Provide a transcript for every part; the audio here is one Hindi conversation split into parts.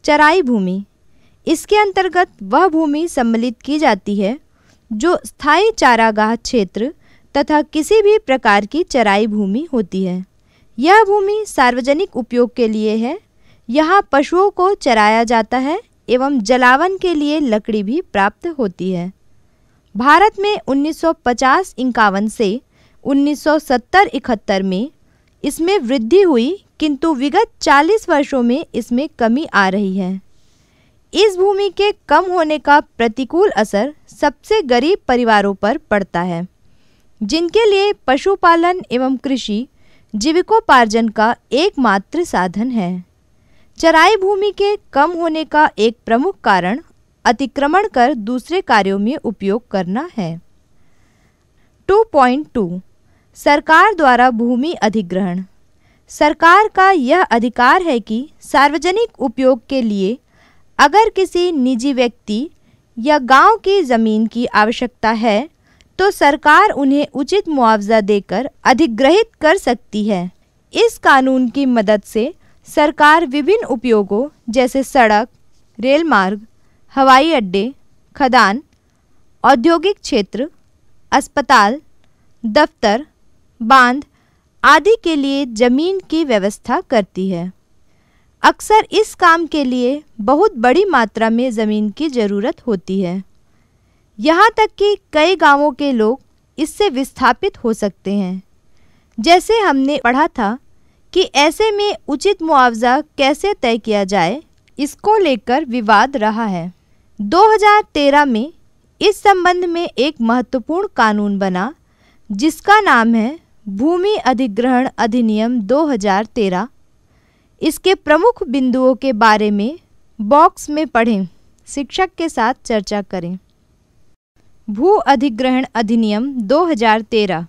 चराई भूमि। इसके अंतर्गत वह भूमि सम्मिलित की जाती है जो स्थायी चारागाह क्षेत्र तथा किसी भी प्रकार की चराई भूमि होती है। यह भूमि सार्वजनिक उपयोग के लिए है। यहाँ पशुओं को चराया जाता है एवं जलावन के लिए लकड़ी भी प्राप्त होती है। भारत में 1950-51 से 1970-71 में इसमें वृद्धि हुई, किंतु विगत 40 वर्षों में इसमें कमी आ रही है। इस भूमि के कम होने का प्रतिकूल असर सबसे गरीब परिवारों पर पड़ता है, जिनके लिए पशुपालन एवं कृषि जीविकोपार्जन का एकमात्र साधन है। चराई भूमि के कम होने का एक प्रमुख कारण अतिक्रमण कर दूसरे कार्यों में उपयोग करना है। 2.2 सरकार द्वारा भूमि अधिग्रहण। सरकार का यह अधिकार है कि सार्वजनिक उपयोग के लिए अगर किसी निजी व्यक्ति या गांव की ज़मीन की आवश्यकता है तो सरकार उन्हें उचित मुआवजा देकर अधिग्रहित कर सकती है। इस कानून की मदद से सरकार विभिन्न उपयोगों जैसे सड़क, रेल मार्ग, हवाई अड्डे, खदान, औद्योगिक क्षेत्र, अस्पताल, दफ्तर, बांध आदि के लिए जमीन की व्यवस्था करती है। अक्सर इस काम के लिए बहुत बड़ी मात्रा में ज़मीन की ज़रूरत होती है। यहाँ तक कि कई गांवों के लोग इससे विस्थापित हो सकते हैं। जैसे हमने पढ़ा था कि ऐसे में उचित मुआवजा कैसे तय किया जाए, इसको लेकर विवाद रहा है। 2013 में इस संबंध में एक महत्वपूर्ण कानून बना जिसका नाम है भूमि अधिग्रहण अधिनियम 2013। इसके प्रमुख बिंदुओं के बारे में बॉक्स में पढ़ें, शिक्षक के साथ चर्चा करें। भू अधिग्रहण अधिनियम 2013।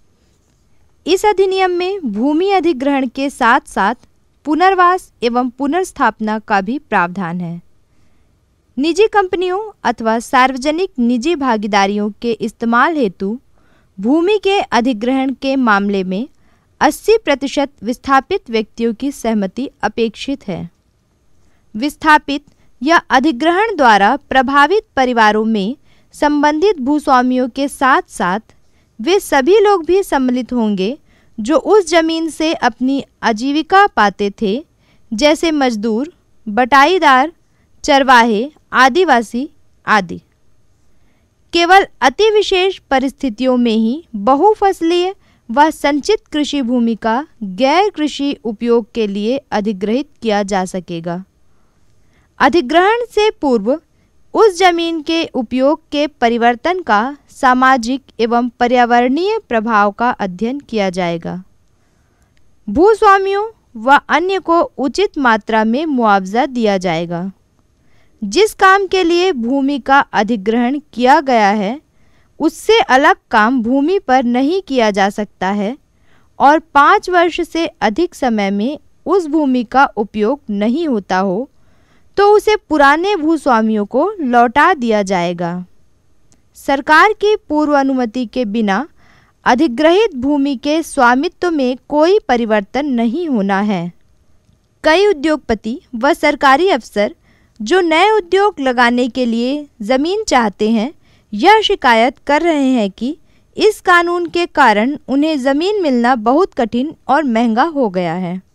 इस अधिनियम में भूमि अधिग्रहण के साथ साथ पुनर्वास एवं पुनर्स्थापना का भी प्रावधान है। निजी कंपनियों अथवा सार्वजनिक निजी भागीदारियों के इस्तेमाल हेतु भूमि के अधिग्रहण के मामले में 80% विस्थापित व्यक्तियों की सहमति अपेक्षित है। विस्थापित या अधिग्रहण द्वारा प्रभावित परिवारों में संबंधित भूस्वामियों के साथ साथ वे सभी लोग भी सम्मिलित होंगे जो उस जमीन से अपनी आजीविका पाते थे, जैसे मजदूर, बटाईदार, चरवाहे, आदिवासी आदि। केवल अति विशेष परिस्थितियों में ही बहुफसलीय व संचित कृषि भूमि का गैर कृषि उपयोग के लिए अधिग्रहित किया जा सकेगा। अधिग्रहण से पूर्व उस जमीन के उपयोग के परिवर्तन का सामाजिक एवं पर्यावरणीय प्रभाव का अध्ययन किया जाएगा। भूस्वामियों व अन्य को उचित मात्रा में मुआवजा दिया जाएगा। जिस काम के लिए भूमि का अधिग्रहण किया गया है उससे अलग काम भूमि पर नहीं किया जा सकता है और 5 वर्ष से अधिक समय में उस भूमि का उपयोग नहीं होता हो तो उसे पुराने भूस्वामियों को लौटा दिया जाएगा। सरकार की पूर्व अनुमति के बिना अधिग्रहित भूमि के स्वामित्व में कोई परिवर्तन नहीं होना है। कई उद्योगपति व सरकारी अफसर जो नए उद्योग लगाने के लिए ज़मीन चाहते हैं, यह शिकायत कर रहे हैं कि इस कानून के कारण उन्हें ज़मीन मिलना बहुत कठिन और महंगा हो गया है।